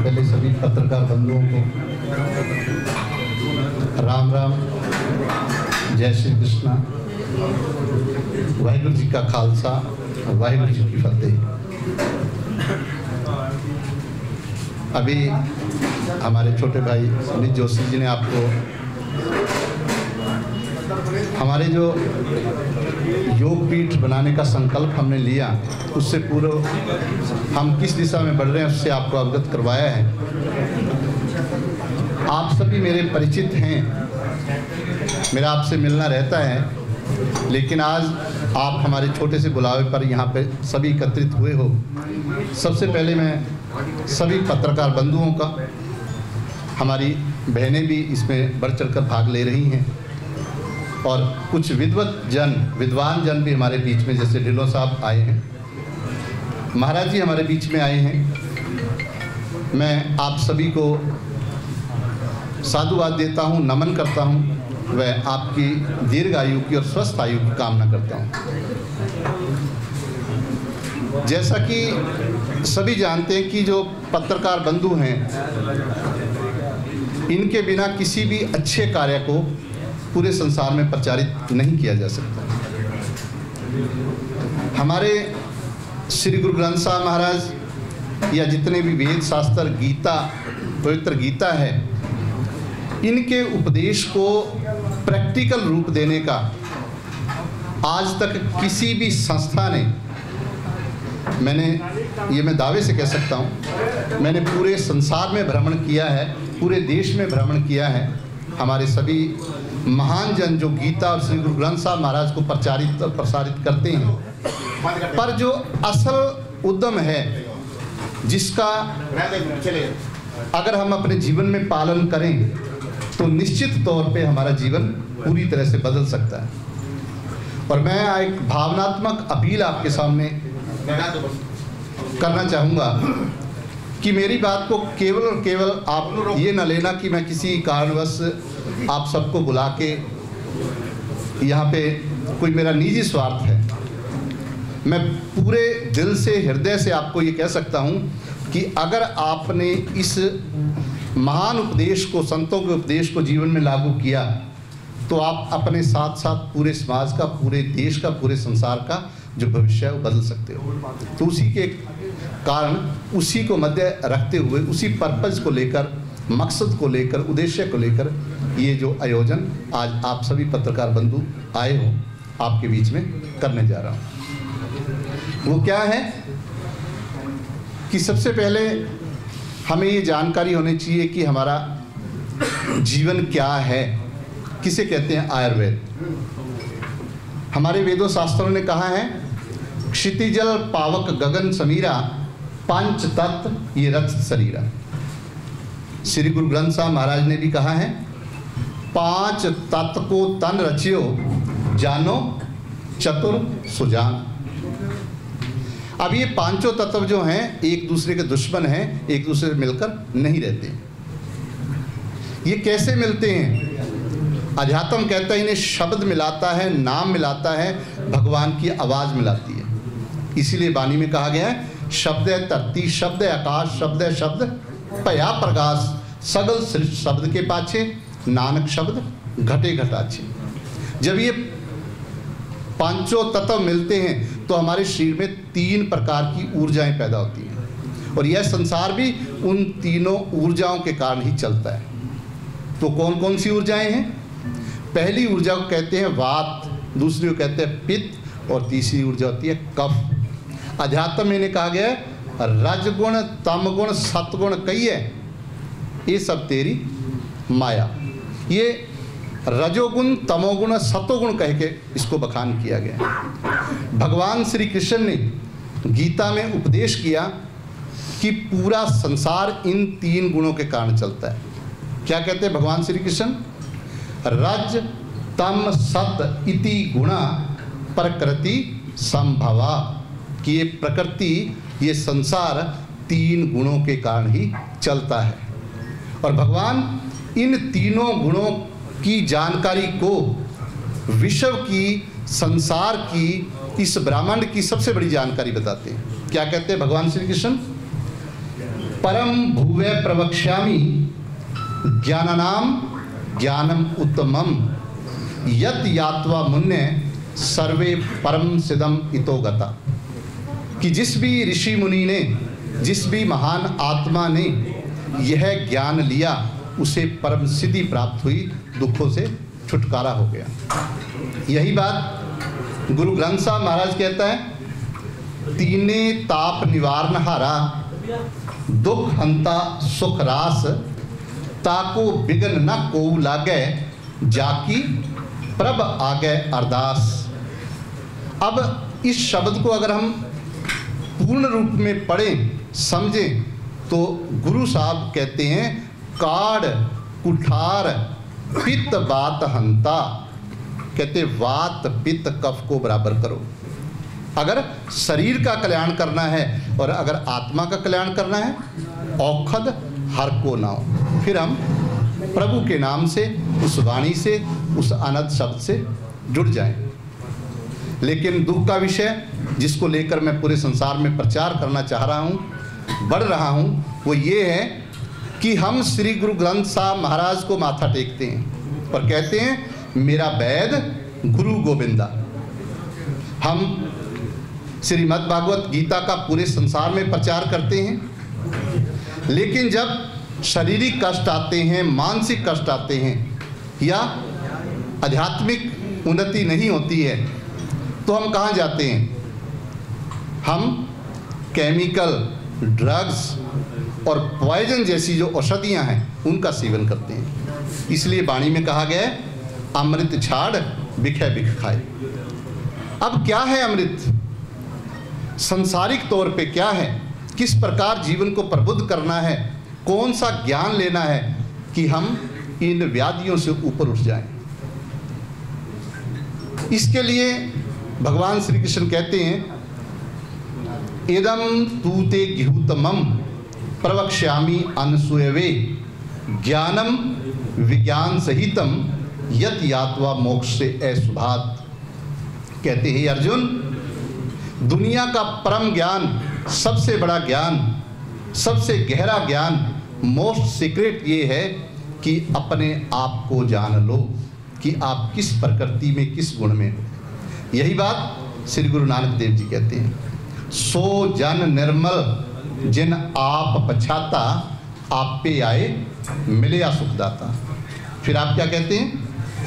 पहले सभी पत्रकार बंधुओं को राम राम, जय श्री कृष्णा, वाहिगुरु जी का खालसा, वाहिगुरु जी की फतेह। अभी हमारे छोटे भाई सुनीत जोशी जी ने आपको हमारे जो योग पीठ बनाने का संकल्प हमने लिया उससे पूर्व हम किस दिशा में बढ़ रहे हैं उससे आपको अवगत करवाया है। आप सभी मेरे परिचित हैं, मेरा आपसे मिलना रहता है, लेकिन आज आप हमारे छोटे से बुलावे पर यहाँ पे सभी एकत्रित हुए हो। सबसे पहले मैं सभी पत्रकार बंधुओं का, हमारी बहनें भी इसमें बढ़ चढ़कर भाग ले रही हैं और कुछ विद्वान जन भी हमारे बीच में, जैसे ढिल्लों साहब आए हैं, महाराज जी हमारे बीच में आए हैं। मैं आप सभी को साधुवाद देता हूँ, नमन करता हूँ, वह आपकी दीर्घ आयु की और स्वस्थ आयु की कामना करता हूँ। जैसा कि सभी जानते हैं कि जो पत्रकार बंधु हैं, इनके बिना किसी भी अच्छे कार्य को पूरे संसार में प्रचारित नहीं किया जा सकता। हमारे श्री गुरु ग्रंथ साहब महाराज या जितने भी वेद शास्त्र, गीता, पवित्र गीता है, इनके उपदेश को प्रैक्टिकल रूप देने का आज तक किसी भी संस्था ने, मैं दावे से कह सकता हूँ, मैंने पूरे संसार में भ्रमण किया है, पूरे देश में भ्रमण किया है। हमारे सभी महान जन जो गीता और श्री गुरु ग्रंथ साहब महाराज को प्रचारित और प्रसारित करते हैं, पर जो असल उद्यम है, जिसका अगर हम अपने जीवन में पालन करें तो निश्चित तौर पे हमारा जीवन पूरी तरह से बदल सकता है। और मैं एक भावनात्मक अपील आपके सामने करना चाहूँगा कि मेरी बात को केवल और केवल आप ये न लेना कि मैं किसी कारणवश आप सबको बुला के यहाँ पे कोई मेरा निजी स्वार्थ है। मैं पूरे दिल से, हृदय से आपको ये कह सकता हूँ कि अगर आपने इस महान उपदेश को, संतों के उपदेश को जीवन में लागू किया तो आप अपने साथ साथ पूरे समाज का, पूरे देश का, पूरे संसार का जो भविष्य है वो बदल सकते हो। तो उसी के कारण, उसी को मध्य रखते हुए, उसी पर्पज़ को लेकर, मकसद को लेकर, उद्देश्य को लेकर ये जो आयोजन आज आप सभी पत्रकार बंधु आए हो आपके बीच में करने जा रहा हूँ। वो क्या है कि सबसे पहले हमें ये जानकारी होनी चाहिए कि हमारा जीवन क्या है, किसे कहते हैं आयुर्वेद। हमारे वेदों शास्त्रों ने कहा है, क्षितिजल पावक गगन समीरा, पंच तत्व ये रथ शरीरा। श्री गुरु ग्रंथ साहब महाराज ने भी कहा है, पांच तत्व को तन रचियो, जानो चतुर सुजान। अब ये पांचों तत्व जो हैं एक दूसरे के दुश्मन हैं, एक दूसरे से मिलकर नहीं रहते। ये कैसे मिलते हैं? अध्यात्म कहता है इन्हें शब्द मिलाता है, नाम मिलाता है, भगवान की आवाज़ मिलाती है। इसीलिए वाणी में कहा गया है, शब्द है धरती, शब्द है आकाश, शब्द है शब्द पया प्रकाश, सगल सृष्टि शब्द के पाछे, नानक शब्द घटे घटाचे। जब ये पांचों तत्व मिलते हैं तो हमारे शरीर में 3 प्रकार की ऊर्जाएं पैदा होती हैं और यह संसार भी उन तीनों ऊर्जाओं के कारण ही चलता है। तो कौन कौन सी ऊर्जाएं हैं? पहली ऊर्जा को कहते हैं वात, दूसरी को कहते हैं पित्त और तीसरी ऊर्जा होती है कफ। अध्यात्म में कहा गया है, रजगुण तमगुण सतगुण कई है, ये सब तेरी माया। ये रजोगुण तमोगुण सतोगुण कह के इसको बखान किया गया। भगवान श्री कृष्ण ने गीता में उपदेश किया कि पूरा संसार इन 3 गुणों के कारण चलता है। क्या कहते हैं भगवान श्री कृष्ण? रज तम सत इति गुणा प्रकृति संभवा, कि ये प्रकृति, ये संसार 3 गुणों के कारण ही चलता है। और भगवान इन तीनों गुणों की जानकारी को विश्व की, संसार की, इस ब्रह्मांड की सबसे बड़ी जानकारी बताते हैं। क्या कहते हैं भगवान श्री कृष्ण? परम भुवे प्रवक्ष्यामि ज्ञानानाम ज्ञानम उत्तमम यत यात्वा मुन्ने सर्वे परम सिद्धम इतो गता। कि जिस भी ऋषि मुनि ने, जिस भी महान आत्मा ने यह ज्ञान लिया उसे परम सिद्धि प्राप्त हुई, दुखों से छुटकारा हो गया। यही बात गुरु ग्रंथ साहब महाराज कहता है, तीने ताप निवारण हारा दुख हंता सुख रास ताको बिगन न को लागे जाकी प्रभ आगे अरदास। अब इस शब्द को अगर हम पूर्ण रूप में पढ़ें, समझें, तो गुरु साहब कहते हैं काढ़ कुठार पित्त बात हंता। कहते वात पित्त कफ को बराबर करो। अगर शरीर का कल्याण करना है और अगर आत्मा का कल्याण करना है, औखद हर को नाओ। फिर हम प्रभु के नाम से, उस वाणी से, उस अनंत शब्द से जुड़ जाएं। लेकिन दुख का विषय जिसको लेकर मैं पूरे संसार में प्रचार करना चाह रहा हूँ, बढ़ रहा हूँ, वो ये है कि हम श्री गुरु ग्रंथ साहब महाराज को माथा टेकते हैं और कहते हैं मेरा वैद गुरु गोविंदा। हम श्रीमद् भागवत गीता का पूरे संसार में प्रचार करते हैं, लेकिन जब शारीरिक कष्ट आते हैं, मानसिक कष्ट आते हैं या आध्यात्मिक उन्नति नहीं होती है, तो हम कहाँ जाते हैं? हम केमिकल, ड्रग्स और पॉइजन जैसी जो औषधियाँ हैं उनका सेवन करते हैं। इसलिए वाणी में कहा गया है अमृत छाड़ बिखे बिख खाए। अब क्या है अमृत? संसारिक तौर पे क्या है? किस प्रकार जीवन को प्रबुद्ध करना है? कौन सा ज्ञान लेना है कि हम इन व्याधियों से ऊपर उठ जाएं? इसके लिए भगवान श्री कृष्ण कहते हैं इदम तूते घ्यूतमम प्रवक्ष्यामि अनसूयवे ज्ञानम विज्ञान सहितम यत यात्वा मोक्ष से असुभात। कहते हैं अर्जुन, दुनिया का परम ज्ञान, सबसे बड़ा ज्ञान, सबसे गहरा ज्ञान, मोस्ट सीक्रेट ये है कि अपने आप को जान लो कि आप किस प्रकृति में, किस गुण में हो। यही बात श्री गुरु नानक देव जी कहते हैं, सो जन निर्मल जिन आप पछाता आप पे आए मिले या सुखदाता। फिर आप क्या कहते हैं?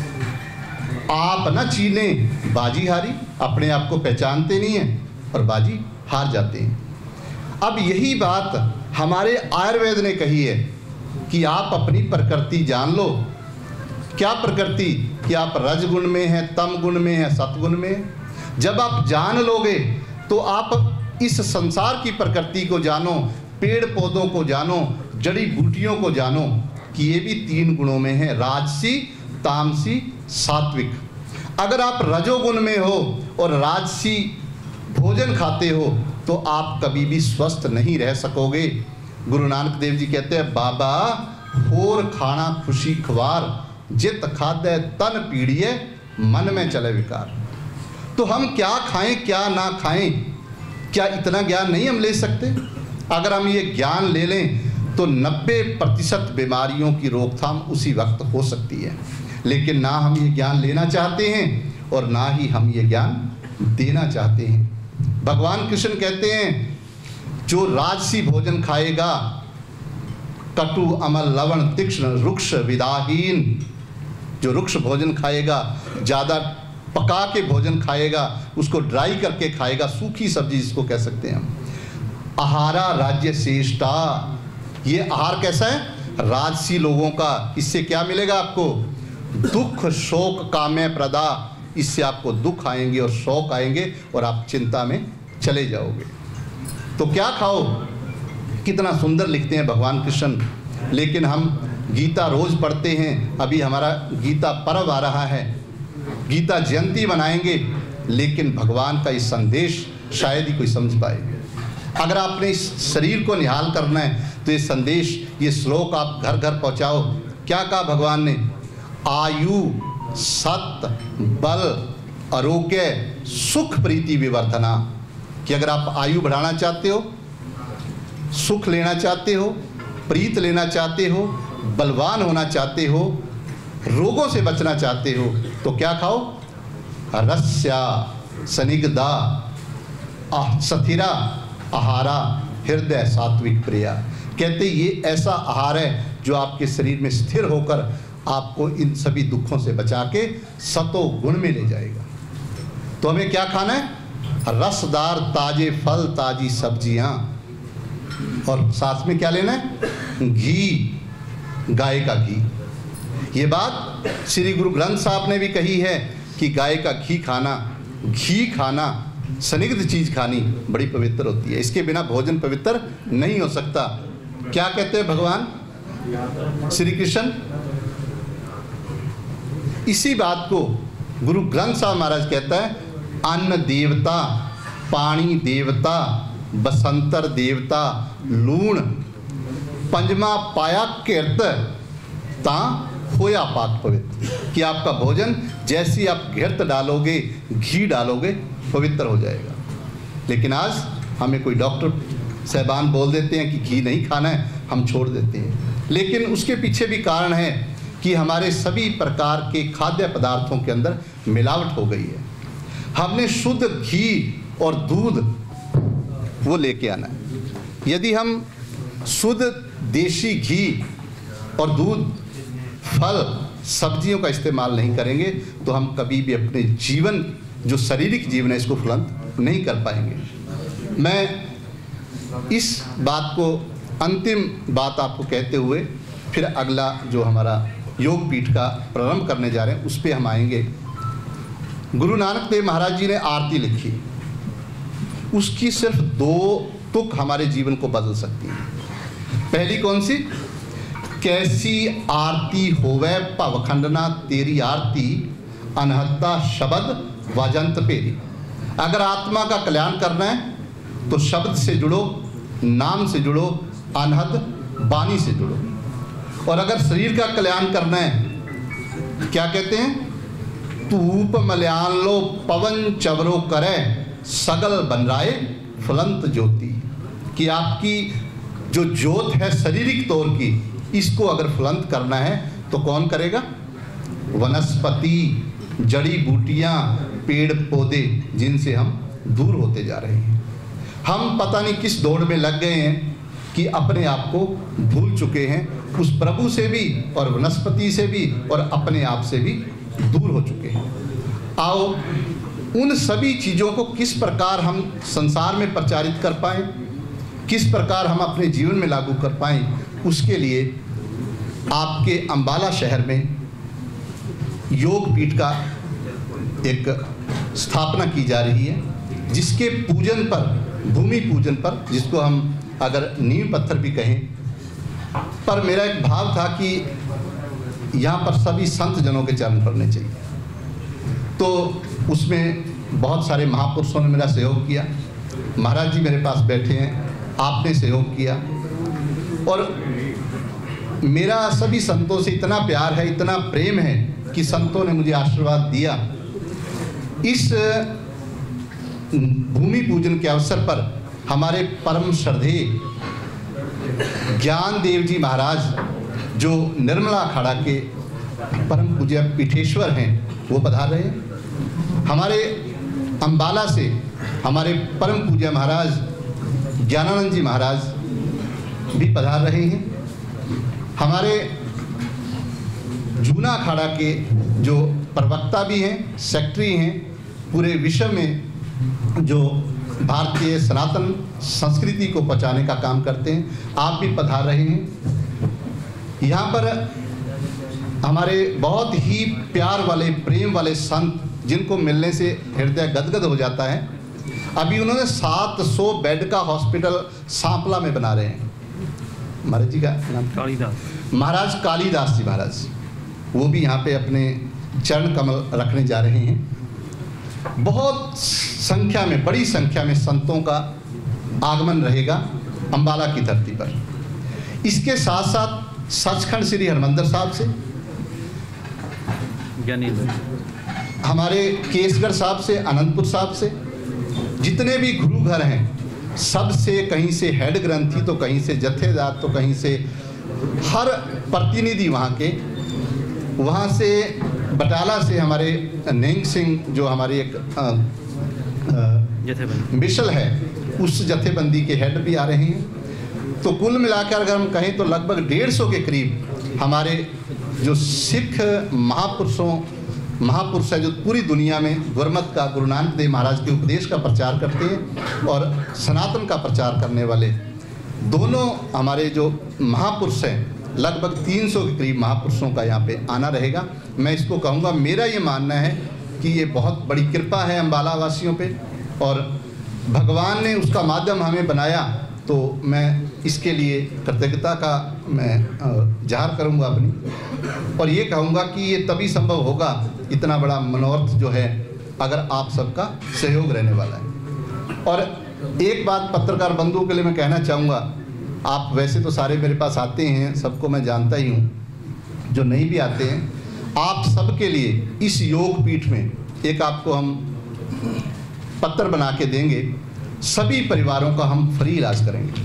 आप न चीने बाजी हारी, अपने आप को पहचानते नहीं हैं और बाजी हार जाते हैं। अब यही बात हमारे आयुर्वेद ने कही है कि आप अपनी प्रकृति जान लो। क्या प्रकृति? कि आप रजगुण में हैं, तम गुण में हैं, सतगुण में हैं। जब आप जान लोगे तो आप इस संसार की प्रकृति को जानो, पेड़ पौधों को जानो, जड़ी बूटियों को जानो कि ये भी तीन गुणों में है, राजसी, तामसी, सात्विक। अगर आप रजोगुण में हो और राजसी भोजन खाते हो तो आप कभी भी स्वस्थ नहीं रह सकोगे। गुरु नानक देव जी कहते हैं बाबा होर खाना खुशी खवार जित खादे तन पीड़िए मन में चले विकार। तो हम क्या खाएं क्या ना खाएं, क्या इतना ज्ञान नहीं हम ले सकते? अगर हम ये ज्ञान ले लें तो 90% बीमारियों की रोकथाम उसी वक्त हो सकती है। लेकिन ना हम ये ज्ञान लेना चाहते हैं और ना ही हम ये ज्ञान देना चाहते हैं। भगवान कृष्ण कहते हैं जो राजसी भोजन खाएगा, कटु अमल लवण तीक्ष्ण रुक्ष विदाहीन, जो रुक्ष भोजन खाएगा, ज़्यादा पका के भोजन खाएगा, उसको ड्राई करके खाएगा, सूखी सब्जी जिसको कह सकते हैं हम, आहारा राज्य श्रेष्ठा। ये आहार कैसा है? राजसी लोगों का। इससे क्या मिलेगा आपको? दुख शोक कामे प्रदा। इससे आपको दुख आएंगे और शोक आएंगे और आप चिंता में चले जाओगे। तो क्या खाओ? कितना सुंदर लिखते हैं भगवान कृष्ण। लेकिन हम गीता रोज पढ़ते हैं, अभी हमारा गीता पर्व आ रहा है, गीता जयंती मनाएंगे, लेकिन भगवान का इस संदेश शायद ही कोई समझ पाए। अगर आपने इस शरीर को निहाल करना है तो ये संदेश, ये श्लोक आप घर घर पहुंचाओ। क्या कहा भगवान ने? आयु सत बल आरोग्य सुख प्रीति विवर्धना। कि अगर आप आयु बढ़ाना चाहते हो सुख लेना चाहते हो, प्रीत लेना चाहते हो, बलवान होना चाहते हो, रोगों से बचना चाहते हो, तो क्या खाओ? रस्या सनिग्धा सथिरा आहारा हृदय सात्विक प्रिया। कहते ये ऐसा आहार है जो आपके शरीर में स्थिर होकर आपको इन सभी दुखों से बचा के सतो गुण में ले जाएगा। तो हमें क्या खाना है? रसदार ताजे फल, ताजी सब्जियां, और साथ में क्या लेना है? घी, गाय का घी। ये बात श्री गुरु ग्रंथ साहब ने भी कही है कि गाय का घी खाना, स्निग्ध चीज खानी बड़ी पवित्र होती है। इसके बिना भोजन पवित्र नहीं हो सकता। क्या कहते हैं भगवान श्री कृष्ण? इसी बात को गुरु ग्रंथ साहब महाराज कहता है, अन्न देवता, पानी देवता, बसंतर देवता, लूण पंजमा पाया किरत ता होया पाक पवित्र। कि आपका भोजन जैसी आप घृत डालोगे, घी डालोगे, पवित्र हो जाएगा। लेकिन आज हमें कोई डॉक्टर साहबान बोल देते हैं कि घी नहीं खाना है, हम छोड़ देते हैं। लेकिन उसके पीछे भी कारण है कि हमारे सभी प्रकार के खाद्य पदार्थों के अंदर मिलावट हो गई है। हमने शुद्ध घी और दूध वो लेके आना है। यदि हम शुद्ध देशी घी और दूध, फल, सब्जियों का इस्तेमाल नहीं करेंगे तो हम कभी भी अपने जीवन, जो शारीरिक जीवन है, इसको फलंत नहीं कर पाएंगे। मैं इस बात को अंतिम बात आपको कहते हुए फिर अगला जो हमारा योग पीठ का प्रारंभ करने जा रहे हैं उस पर हम आएंगे। गुरु नानक देव महाराज जी ने आरती लिखी, उसकी सिर्फ 2 तुक हमारे जीवन को बदल सकती है। पहली कौन सी? कैसी आरती होवे पवखंडना तेरी आरती, अनहत्ता शब्द वाजंत पेरी। अगर आत्मा का कल्याण करना है तो शब्द से जुड़ो, नाम से जुड़ो, अनहद वाणी से जुड़ो। और अगर शरीर का कल्याण करना है, क्या कहते हैं? तूप मल्यान लो पवन चवरो करे, सगल बनराए फलंत ज्योति। कि आपकी जो ज्योत है शारीरिक तौर की, इसको अगर फलंत करना है तो कौन करेगा? वनस्पति, जड़ी बूटियां, पेड़ पौधे, जिनसे हम दूर होते जा रहे हैं। हम पता नहीं किस दौड़ में लग गए हैं कि अपने आप को भूल चुके हैं, उस प्रभु से भी और वनस्पति से भी और अपने आप से भी दूर हो चुके हैं। आओ उन सभी चीज़ों को किस प्रकार हम संसार में प्रचारित कर पाएँ, किस प्रकार हम अपने जीवन में लागू कर पाएँ, उसके लिए आपके अंबाला शहर में योग पीठ का एक स्थापना की जा रही है, जिसके पूजन पर, भूमि पूजन पर, जिसको हम अगर नींव पत्थर भी कहें, पर मेरा एक भाव था कि यहाँ पर सभी संत जनों के चरण पड़ने चाहिए। तो उसमें बहुत सारे महापुरुषों ने मेरा सहयोग किया। महाराज जी मेरे पास बैठे हैं, आपने सहयोग किया, और मेरा सभी संतों से इतना प्यार है, इतना प्रेम है कि संतों ने मुझे आशीर्वाद दिया। इस भूमि पूजन के अवसर पर हमारे परम श्रद्धेय ज्ञान देव जी महाराज, जो निर्मला अखाड़ा के परम पूज्य पीठेश्वर हैं, वो पधार रहे हैं। हमारे अंबाला से हमारे परम पूज्य महाराज ज्ञानानंद जी महाराज भी पधार रहे हैं। हमारे जूना अखाड़ा के जो प्रवक्ता भी हैं, सेक्रेटरी हैं, पूरे विश्व में जो भारतीय सनातन संस्कृति को बचाने का काम करते हैं, आप भी पधार रहे हैं। यहाँ पर हमारे बहुत ही प्यार वाले, प्रेम वाले संत, जिनको मिलने से हृदय गदगद हो जाता है। अभी उन्होंने 700 बेड का हॉस्पिटल सांपला में बना रहे हैं। महाराज जी का नाम कालीदास, महाराज कालीदास जी महाराज, वो भी यहाँ पे अपने चरण कमल रखने जा रहे हैं। बहुत संख्या में, बड़ी संख्या में संतों का आगमन रहेगा अंबाला की धरती पर। इसके साथ साथ सचखंड श्री हरमंदिर साहब से, हमारे केसगढ़ साहब से, अनंतपुर साहब से, जितने भी गुरु घर हैं, सबसे कहीं से हेड ग्रंथी तो कहीं से जत्थेदार तो कहीं से हर प्रतिनिधि वहाँ से बटाला से हमारे नेंग सिंह जो हमारी एक मिशल है उस जत्थेबंदी के हेड भी आ रहे हैं। तो कुल मिलाकर अगर हम कहें तो लगभग 150 के करीब हमारे जो सिख महापुरुष है जो पूरी दुनिया में गुरमत का, गुरु नानक देव महाराज के उपदेश का प्रचार करते हैं और सनातन का प्रचार करने वाले दोनों हमारे जो महापुरुष हैं, लगभग 300 के करीब महापुरुषों का यहाँ पे आना रहेगा। मैं इसको कहूँगा, मेरा ये मानना है कि ये बहुत बड़ी कृपा है अम्बाला वासियों पे और भगवान ने उसका माध्यम हमें बनाया, तो मैं इसके लिए कृतज्ञता का मैं ज़ाहिर करूँगा अपनी, और ये कहूँगा कि ये तभी संभव होगा, इतना बड़ा मनोरथ जो है, अगर आप सबका सहयोग रहने वाला है। और एक बात पत्रकार बंधुओं के लिए मैं कहना चाहूँगा, आप वैसे तो सारे मेरे पास आते हैं, सबको मैं जानता ही हूँ, जो नहीं भी आते हैं, आप सबके लिए इस योग पीठ में एक आपको हम पत्र बना के देंगे, सभी परिवारों का हम फ्री इलाज करेंगे।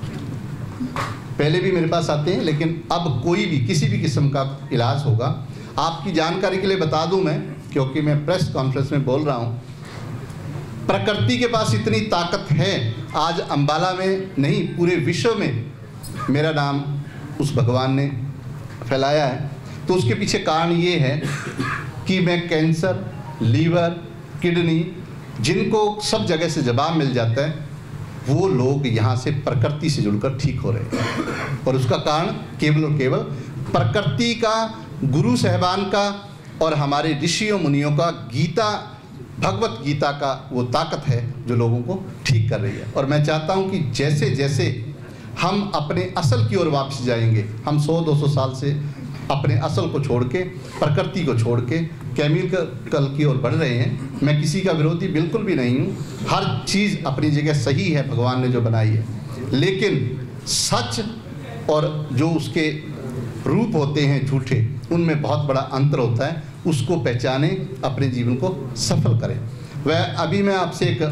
पहले भी मेरे पास आते हैं, लेकिन अब कोई भी किसी भी किस्म का इलाज होगा। आपकी जानकारी के लिए बता दूं मैं, क्योंकि मैं प्रेस कॉन्फ्रेंस में बोल रहा हूं, प्रकृति के पास इतनी ताकत है, आज अम्बाला में नहीं पूरे विश्व में मेरा नाम उस भगवान ने फैलाया है। तो उसके पीछे कारण ये है कि मैं कैंसर, लीवर, किडनी, जिनको सब जगह से जवाब मिल जाता है, वो लोग यहाँ से प्रकृति से जुड़कर ठीक हो रहे हैं। और उसका कारण केवल और केवल प्रकृति का, गुरु साहबान का और हमारे ऋषियों मुनियों का, गीता, भगवत गीता का वो ताकत है जो लोगों को ठीक कर रही है। और मैं चाहता हूँ कि जैसे जैसे हम अपने असल की ओर वापस जाएंगे, हम 100-200 साल से अपने असल को छोड़ के, प्रकृति को छोड़ के केमिकल की ओर बढ़ रहे हैं। मैं किसी का विरोधी बिल्कुल भी नहीं हूँ, हर चीज़ अपनी जगह सही है, भगवान ने जो बनाई है, लेकिन सच और जो उसके रूप होते हैं झूठे, उनमें बहुत बड़ा अंतर होता है। उसको पहचाने, अपने जीवन को सफल करें। वह अभी मैं आपसे एक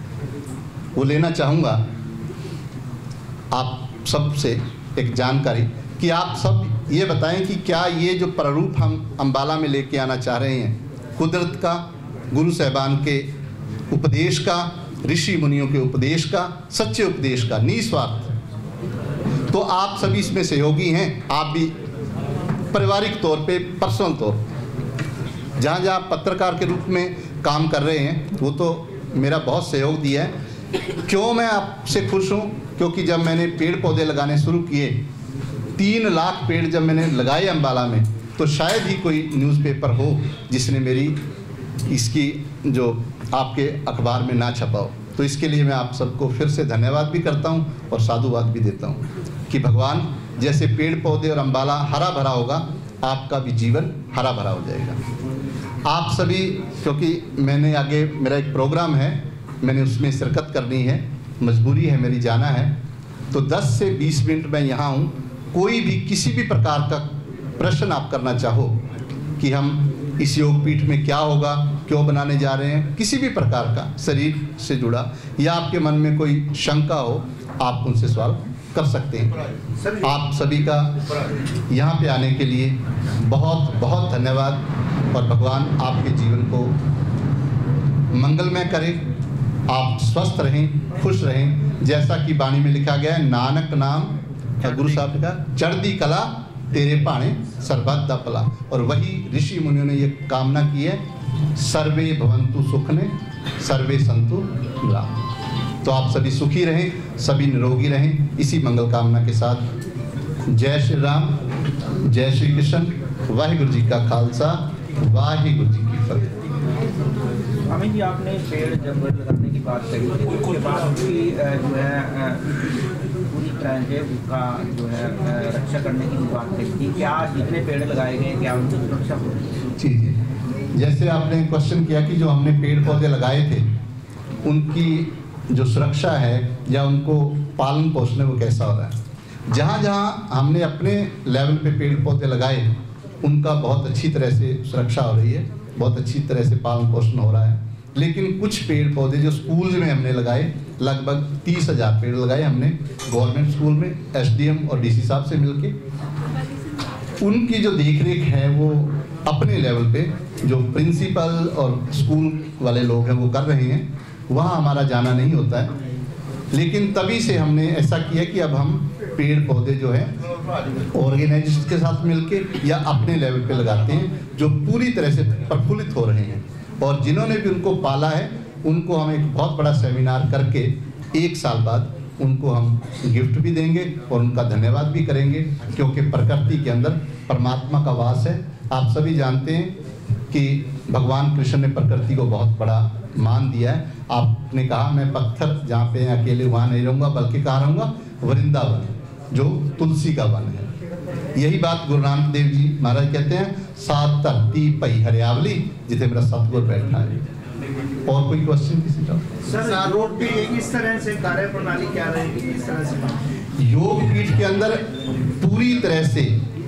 वो लेना चाहूँगा, आप सबसे एक जानकारी कि आप सब ये बताएं कि क्या ये जो प्रारूप हम अम्बाला में लेके आना चाह रहे हैं, कुदरत का, गुरु साहबान के उपदेश का, ऋषि मुनियों के उपदेश का, सच्चे उपदेश का, निस्वार्थ, तो आप सभी इसमें सहयोगी हैं। आप भी पारिवारिक तौर पे, पर्सनल तौर जहाँ जहाँ पत्रकार के रूप में काम कर रहे हैं, वो तो मेरा बहुत सहयोग दिया है। क्यों मैं आपसे खुश हूँ? क्योंकि जब मैंने पेड़ पौधे लगाने शुरू किए, 3 लाख पेड़ जब मैंने लगाए अम्बाला में, तो शायद ही कोई न्यूज़पेपर हो जिसने मेरी इसकी जो आपके अखबार में ना छपा हो। तो इसके लिए मैं आप सबको फिर से धन्यवाद भी करता हूं और साधुवाद भी देता हूं कि भगवान जैसे पेड़ पौधे और अम्बाला हरा भरा होगा, आपका भी जीवन हरा भरा हो जाएगा। आप सभी, क्योंकि मैंने आगे मेरा एक प्रोग्राम है, मैंने उसमें शिरकत करनी है, मजबूरी है मेरी, जाना है, तो 10 से 20 मिनट मैं यहाँ हूँ। कोई भी किसी भी प्रकार का प्रश्न आप करना चाहो कि हम इस योग पीठ में क्या होगा, क्यों बनाने जा रहे हैं, किसी भी प्रकार का शरीर से जुड़ा, या आपके मन में कोई शंका हो, आप उनसे सवाल कर सकते हैं। आप सभी का यहाँ पे आने के लिए बहुत बहुत धन्यवाद, और भगवान आपके जीवन को मंगलमय करे, आप स्वस्थ रहें, खुश रहें। जैसा कि वाणी में लिखा गया है, नानक नाम गुरु साहब का चढ़दी कला तेरे पाने सर्वदा पला, और वही ऋषि मुनियों ने ये कामना की है, सर्वे भवन्तु सुखने सर्वे सन्तु निरामय। तो आप सभी सुखी रहें, सभी निरोगी रहें, इसी मंगल कामना के साथ जय श्री राम, जय श्री कृष्ण, वाहिगुरु जी का खालसा, वाहिगुरु जी की फतेह। अमित जी, आपने पेड़ जब लगाने की बात कही, उसके बाद उसकी जो है पूरी तरह से उसका जो है रक्षा करने की बात कही थी। क्या जितने पेड़ लगाए गए, क्या उनकी सुरक्षा होगी? जी जी, जैसे आपने क्वेश्चन किया कि जो हमने पेड़ पौधे लगाए थे, उनकी जो सुरक्षा है या उनको पालन पोषण वो कैसा हो रहा है। जहाँ जहाँ हमने अपने लेवल पे पेड़ पौधे लगाए, उनका बहुत अच्छी तरह से सुरक्षा हो रही है, बहुत अच्छी तरह से पालन पोषण हो रहा है। लेकिन कुछ पेड़ पौधे जो स्कूल्स में हमने लगाए, लगभग 30,000 पेड़ लगाए हमने गवर्नमेंट स्कूल में एसडीएम और डीसी साहब से मिलके। उनकी जो देखरेख है वो अपने लेवल पे जो प्रिंसिपल और स्कूल वाले लोग हैं वो कर रहे हैं, वहाँ हमारा जाना नहीं होता है। लेकिन तभी से हमने ऐसा किया कि अब हम पेड़ पौधे जो है ऑर्गेनाइजेशन के साथ मिलके या अपने लेवल पे लगाते हैं, जो पूरी तरह से प्रफुल्लित हो रहे हैं। और जिन्होंने भी उनको पाला है उनको हम एक बहुत बड़ा सेमिनार करके 1 साल बाद उनको हम गिफ्ट भी देंगे और उनका धन्यवाद भी करेंगे, क्योंकि प्रकृति के अंदर परमात्मा का वास है। आप सभी जानते हैं कि भगवान कृष्ण ने प्रकृति को बहुत बड़ा मान दिया है। आपने कहा मैं पत्थर जहाँ पे अकेले वहाँ नहीं रहूँगा, बल्कि कहाँ रहूँगा, वृंदावन, जो तुलसी का वन है। यही बात गुरु नानक देव जी महाराज कहते हैं, सात धरती पई हरियावली जिथे मेरा सतगुरु बैठा है। और कोई क्वेश्चन किसी का? सर योग पीठ किस तरह से कार्य प्रणाली क्या रहेगी, किस तरह से? योग पीठ के अंदर पूरी तरह से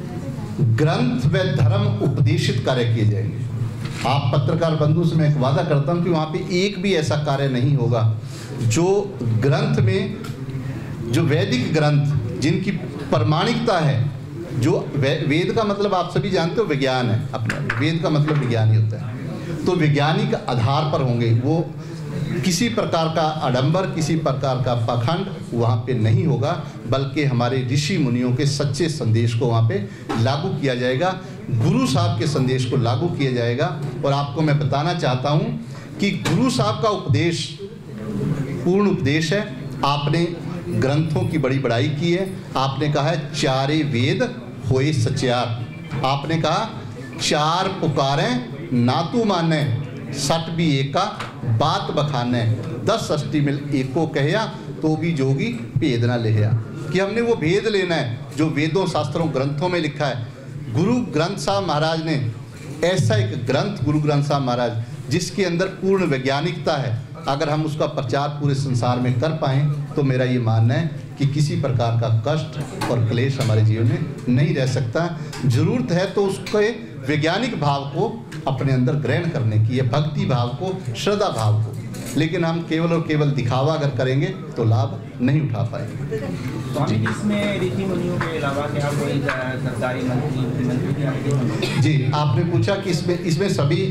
ग्रंथ व धर्म उपदेशित कार्य किए जाएंगे। आप पत्रकार बंधु से मैं एक वादा करता हूं कि वहां पे एक भी ऐसा कार्य नहीं होगा जो ग्रंथ में, जो वैदिक ग्रंथ जिनकी प्रमाणिकता है, जो वेद का मतलब आप सभी जानते हो विज्ञान है, अपने वेद का मतलब विज्ञान ही होता है, तो वैज्ञानिक आधार पर होंगे। वो किसी प्रकार का आडंबर, किसी प्रकार का पाखंड वहाँ पे नहीं होगा, बल्कि हमारे ऋषि मुनियों के सच्चे संदेश को वहाँ पे लागू किया जाएगा, गुरु साहब के संदेश को लागू किया जाएगा। और आपको मैं बताना चाहता हूँ कि गुरु साहब का उपदेश पूर्ण उपदेश है। आपने ग्रंथों की बड़ी बड़ाई की है, आपने कहा है चारे वेद होए सचार, आपने कहा चार पुकारें ना तू माने, सट भी एका बात बखाने, 10 अष्टी मिल एको कहया तो भी जोगी भेद ना लेया। कि हमने वो भेद लेना है जो वेदों शास्त्रों ग्रंथों में लिखा है। गुरु ग्रंथ साहब महाराज ने ऐसा एक ग्रंथ, गुरु ग्रंथ साहब महाराज, जिसके अंदर पूर्ण वैज्ञानिकता है, अगर हम उसका प्रचार पूरे संसार में कर पाएँ तो मेरा ये मानना है कि किसी प्रकार का कष्ट और क्लेश हमारे जीवन में नहीं रह सकता। जरूरत है तो उसके वैज्ञानिक भाव को अपने अंदर ग्रहण करने की है, भक्ति भाव को, श्रद्धा भाव को। लेकिन हम केवल और केवल दिखावा अगर करेंगे तो लाभ नहीं उठा पाएंगे। स्वामी जी, इसमें ऋषि मुनियों के अलावा क्या कोई सरकारी मंत्री? जी, आपने पूछा कि इसमें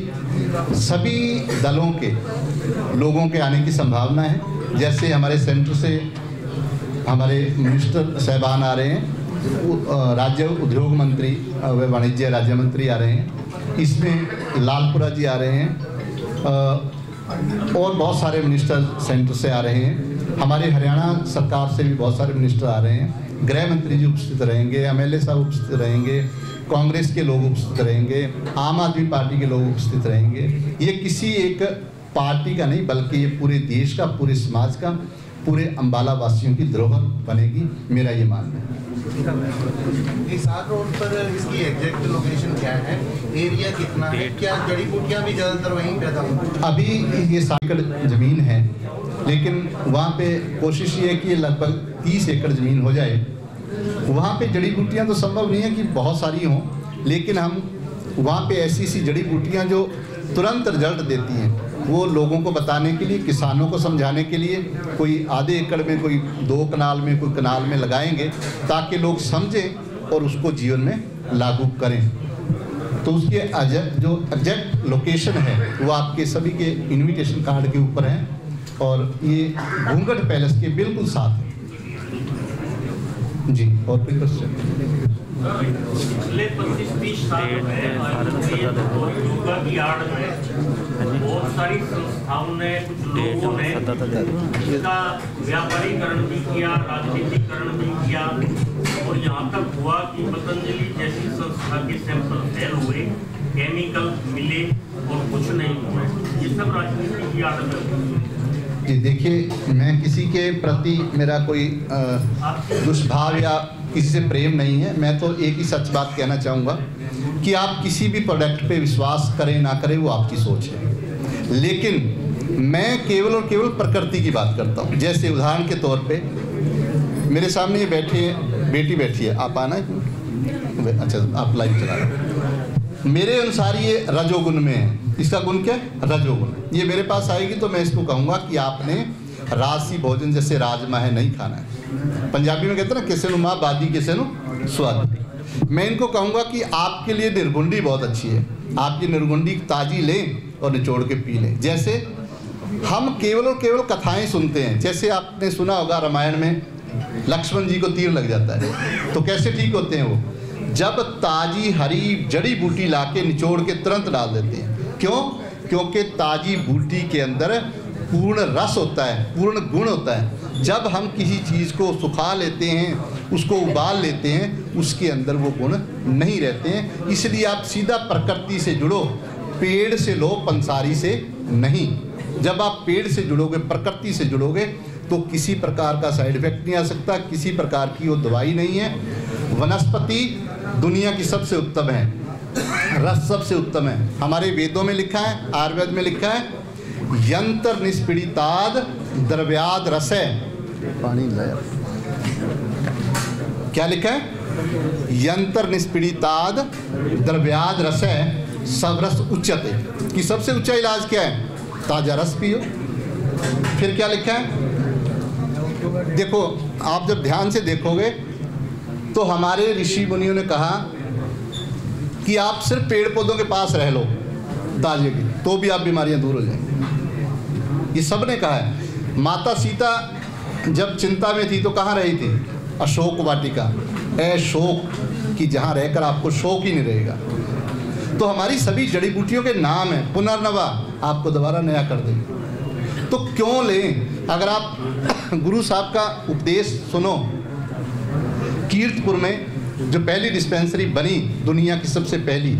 सभी दलों के लोगों के आने की संभावना है। जैसे हमारे सेंटर से हमारे मिनिस्टर साहबान आ रहे हैं, राज्य उद्योग मंत्री व वाणिज्य राज्य मंत्री आ रहे हैं, इसमें लालपुरा जी आ रहे हैं, और बहुत सारे मिनिस्टर सेंटर से आ रहे हैं। हमारे हरियाणा सरकार से भी बहुत सारे मिनिस्टर आ रहे हैं। गृह मंत्री जी उपस्थित रहेंगे, एमएलए साहब उपस्थित रहेंगे, कांग्रेस के लोग उपस्थित रहेंगे, आम आदमी पार्टी के लोग उपस्थित रहेंगे। ये किसी एक पार्टी का नहीं, बल्कि ये पूरे देश का, पूरे समाज का, पूरे अम्बाला वासियों की धरोहर बनेगी, मेरा ये मानना है। हिसार रोड पर इसकी एग्जैक्ट लोकेशन क्या है, एरिया कितना है, क्या जड़ी बूटियाँ भी ज़्यादातर वहीं पैदा होती हैं? अभी ये 60 एकड़ ज़मीन है, लेकिन वहाँ पे कोशिश ये है कि लगभग 30 एकड़ ज़मीन हो जाए। वहाँ पे जड़ी बूटियाँ तो संभव नहीं है कि बहुत सारी हों, लेकिन हम वहाँ पे ऐसी सी जड़ी बूटियाँ जो तुरंत रिजल्ट देती हैं, वो लोगों को बताने के लिए, किसानों को समझाने के लिए, कोई आधे एकड़ में, कोई 2 कनाल में, कोई कनाल में लगाएंगे, ताकि लोग समझें और उसको जीवन में लागू करें। तो उसके जो एग्जैक्ट लोकेशन है वो आपके सभी के इनविटेशन कार्ड के ऊपर है, और ये घूंघट पैलेस के बिल्कुल साथ है। जी, और कोई क्वेश्चन? पिछले 25-30 साल में योगा की आड़ में बहुत सारी संस्थाओं ने, कुछ लोगों ने इसका व्यापारीकरण भी किया, राजनीतिकरण भी किया, और यहाँ तक हुआ कि पतंजलि जैसी संस्था के सैंपल फेल हुए, केमिकल मिले और कुछ नहीं हुए। ये सब राजनीति की आड़ में। जी देखिए, मैं किसी के प्रति मेरा कोई दुष्भाव या किसी से प्रेम नहीं है। मैं तो एक ही सच बात कहना चाहूँगा कि आप किसी भी प्रोडक्ट पे विश्वास करें ना करें, वो आपकी सोच है। लेकिन मैं केवल और केवल प्रकृति की बात करता हूँ। जैसे उदाहरण के तौर पे मेरे सामने ये बेटी बैठी है, आप आना है? अच्छा, आप लाइव चला रहे हैं। मेरे अनुसार ये रजोगुण में है। इसका गुण क्या है? रजोगुण। ये मेरे पास आएगी तो मैं इसको कहूँगा कि आपने राजसी भोजन जैसे राजमा है नहीं खाना है। पंजाबी में कहते हैं ना, किसे नु माँ बादी किसे नु स्वाद। मैं इनको कहूँगा कि आपके लिए निर्गुंडी बहुत अच्छी है। आप ये निर्गुंडी ताज़ी लें और निचोड़ के पी लें। जैसे हम केवल और केवल कथाएं सुनते हैं। जैसे आपने सुना होगा रामायण में लक्ष्मण जी को तीर लग जाता है, तो कैसे ठीक होते हैं वो? जब ताजी हरी जड़ी बूटी लाके निचोड़ के तुरंत डाल देते हैं। क्यों? क्योंकि ताजी बूटी के अंदर पूर्ण रस होता है, पूर्ण गुण होता है। जब हम किसी चीज़ को सुखा लेते हैं, उसको उबाल लेते हैं, उसके अंदर वो गुण नहीं रहते हैं। इसलिए आप सीधा प्रकृति से जुड़ो, पेड़ से लो, पंसारी से नहीं। जब आप पेड़ से जुड़ोगे, प्रकृति से जुड़ोगे, तो किसी प्रकार का साइड इफेक्ट नहीं आ सकता, किसी प्रकार की वो दवाई नहीं है। वनस्पति दुनिया की सबसे उत्तम है, रस सबसे उत्तम है। हमारे वेदों में लिखा है, आयुर्वेद में लिखा है, यंत्र निष्पीड़िताद द्रव्याद रसै। पानी लाया, क्या लिखा है? यंत्र निष्पीड़िताद द्रव्याद रसै सबरस उच्यते। कि सबसे ऊंचा इलाज क्या है? ताजा रस पियो। फिर क्या लिखा है? देखो, आप जब ध्यान से देखोगे तो हमारे ऋषि मुनियों ने कहा कि आप सिर्फ पेड़ पौधों के पास रह लो ताजे की, तो भी आप बीमारियां दूर हो जाएंगी। ये सब ने कहा है। माता सीता जब चिंता में थी तो कहाँ रही थी? अशोक वाटिका। शोक की, जहाँ रहकर आपको शोक ही नहीं रहेगा। तो हमारी सभी जड़ी बूटियों के नाम है। पुनर्नवा, आपको दोबारा नया कर देंगे। तो क्यों लें? अगर आप गुरु साहब का उपदेश सुनो, कीर्तपुर में जो पहली डिस्पेंसरी बनी दुनिया की सबसे पहली,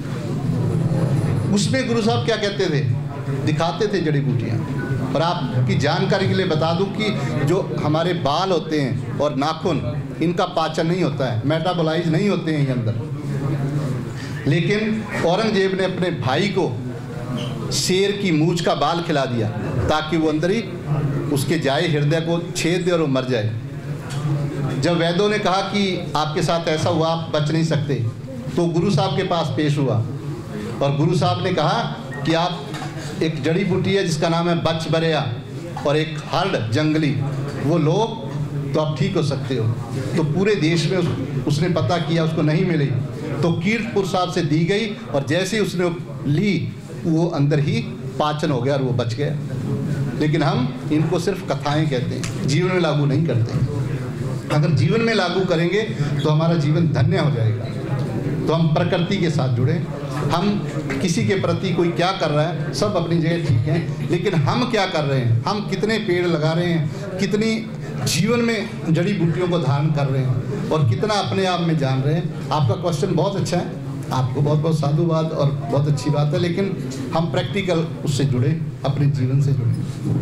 उसमें गुरु साहब क्या कहते थे? दिखाते थे जड़ी बूटियाँ। और आपकी जानकारी के लिए बता दूं कि जो हमारे बाल होते हैं और नाखून, इनका पाचन नहीं होता है, मेटाबोलाइज नहीं होते हैं ये अंदर। लेकिन औरंगजेब ने अपने भाई को शेर की मूंछ का बाल खिला दिया ताकि वो अंदर ही उसके जाए, हृदय को छेद दे और वो मर जाए। जब वैद्यों ने कहा कि आपके साथ ऐसा हुआ, आप बच नहीं सकते, तो गुरु साहब के पास पेश हुआ और गुरु साहब ने कहा कि आप, एक जड़ी बूटी है जिसका नाम है बच बरेया और एक हर्ड जंगली, वो लो तो आप ठीक हो सकते हो। तो पूरे देश में उसने पता किया, उसको नहीं मिली, तो कीर्तपुर साहब से दी गई और जैसे ही उसने ली वो अंदर ही पाचन हो गया और वो बच गया। लेकिन हम इनको सिर्फ कथाएं कहते हैं, जीवन में लागू नहीं करते। अगर जीवन में लागू करेंगे तो हमारा जीवन धन्य हो जाएगा। तो हम प्रकृति के साथ जुड़े। हम किसी के प्रति कोई क्या कर रहा है, सब अपनी जगह ठीक है, लेकिन हम क्या कर रहे हैं? हम कितने पेड़ लगा रहे हैं, कितनी जीवन में जड़ी बूटियों को धारण कर रहे हैं और कितना अपने आप में जान रहे हैं? आपका क्वेश्चन बहुत अच्छा है, आपको बहुत बहुत साधुवाद और बहुत अच्छी बात है, लेकिन हम प्रैक्टिकल उससे जुड़े, अपने जीवन से जुड़े।